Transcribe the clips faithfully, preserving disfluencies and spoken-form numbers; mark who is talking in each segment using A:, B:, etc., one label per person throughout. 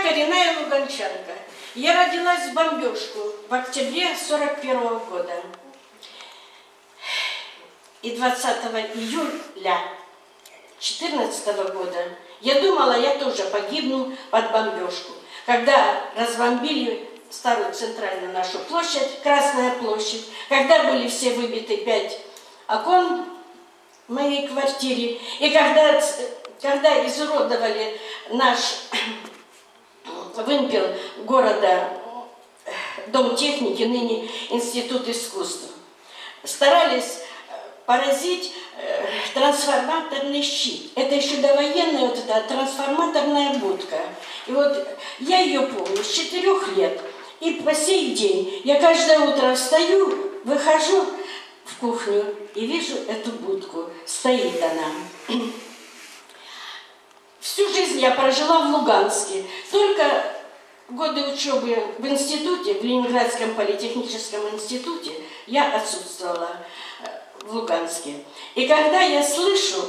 A: Я коренная луганчанка. Я родилась в бомбежку в октябре сорок первого года. И двадцатого июля четырнадцатого года я думала, я тоже погибну под бомбежку. Когда разбомбили старую центральную нашу площадь, Красная площадь, когда были все выбиты пять окон в моей квартире, и когда, когда изуродовали наш вымпел города, Дом техники, ныне Институт искусств, старались поразить э, трансформаторный щит. Это еще довоенная вот эта трансформаторная будка. И вот я ее помню с четырех лет. И по сей день я каждое утро встаю, выхожу в кухню и вижу эту будку. Стоит она. Всю жизнь я прожила в Луганске. Только годы учебы в институте, в Ленинградском политехническом институте, я отсутствовала в Луганске. И когда я слышу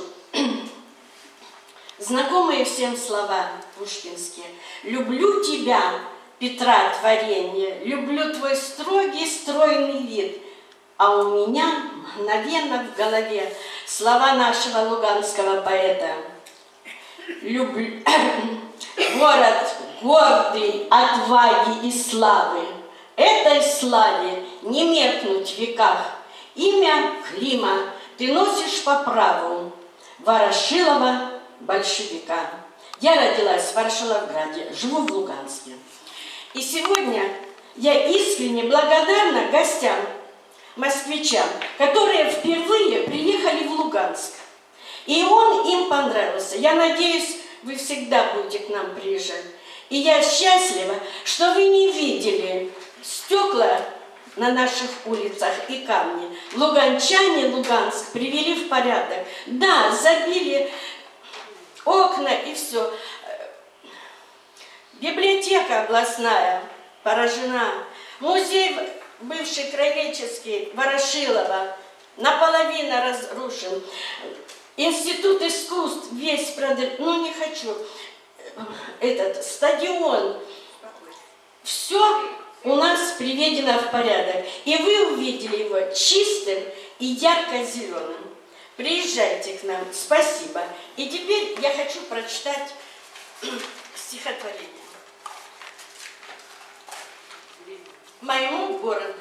A: знакомые всем слова пушкинские: «Люблю тебя, Петра, творенье, люблю твой строгий, стройный вид», а у меня мгновенно в голове слова нашего луганского поэта: «Люблю город гордый отваги и славы, этой славе не меркнуть в веках. Имя Клима ты носишь по праву, Ворошилова большевика». Я родилась в Ворошиловграде, живу в Луганске. И сегодня я искренне благодарна гостям, москвичам, которые впервые приехали в Луганск. И он им понравился. Я надеюсь, вы всегда будете к нам приезжать. И я счастлива, что вы не видели стекла на наших улицах и камни. Луганчане Луганск привели в порядок. Да, забили окна и все. Библиотека областная поражена. Музей бывший краеведческий Ворошилова наполовину разрушен. Институт искусств весь продали. Ну, не хочу. Этот стадион. Все у нас приведено в порядок. И вы увидели его чистым и ярко-зеленым. Приезжайте к нам. Спасибо. И теперь я хочу прочитать стихотворение. Моему городу.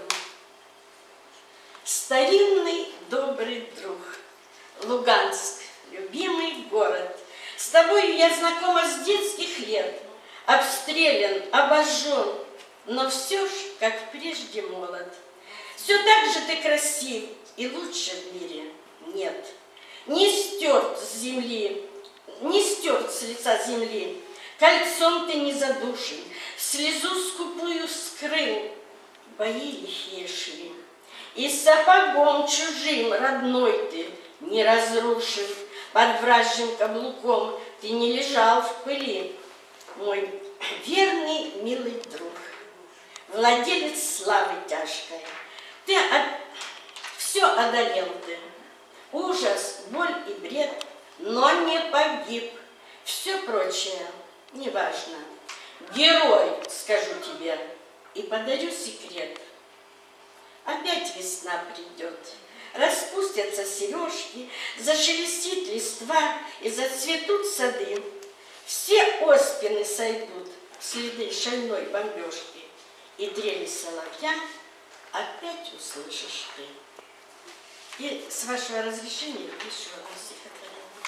A: Старинный добрый друг, Луганск, любимый город, с тобою я знакома с детских лет, обстрелян, обожжен, но все ж, как прежде, молод. Все так же ты красив, и лучше в мире нет. Не стерт с земли, не стерт с лица земли, кольцом ты не задушен, слезу скупую скрыл, бои лихие шли. И сапогом чужим родной ты не разрушен, под вражьим каблуком ты не лежал в пыли. Мой верный, милый друг, владелец славы тяжкой, ты от... все одолел ты, ужас, боль и бред, но не погиб. Все прочее неважно. Герой, скажу тебе, и подарю секрет. Опять весна придет, распустятся сережки, зашелестит листва и зацветут сады. Все оспины сойдут, следы шальной бомбежки, и дрели соловья опять услышишь ты. И с вашего разрешения еще одно стихотворение.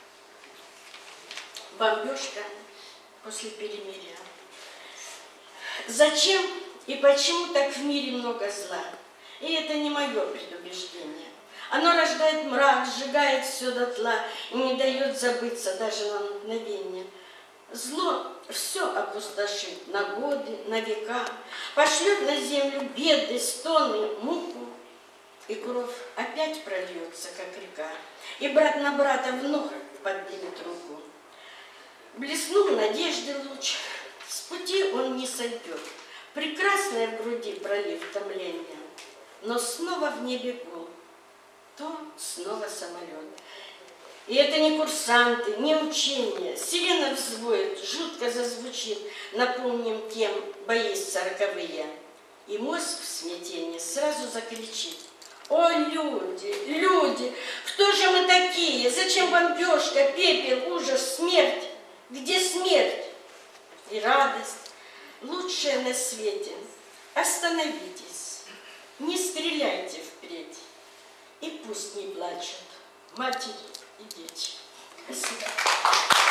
A: Бомбежка после перемирия. Зачем и почему так в мире много зла? И это не мое предубеждение. Оно рождает мрак, сжигает все дотла и не дает забыться даже на мгновение. Зло все опустошит на годы, на века, пошлет на землю беды, стоны, муку, и кровь опять прольется, как река, и брат на брата вновь поднимет руку. Блеснул надежды луч, с пути он не сойдет, прекрасное в груди пролив томления, но снова в небе гул, то снова самолет. И это не курсанты, не учения. Сирена взвоет, жутко зазвучит, напомним тем бои сороковые. И мозг в смятении сразу закричит: о, люди, люди, кто же мы такие? Зачем бомбежка, пепел, ужас, смерть? Где смерть и радость? Лучшее на свете. Остановитесь, не стреляйте впредь. И пусть не плачут матери и дети. Спасибо.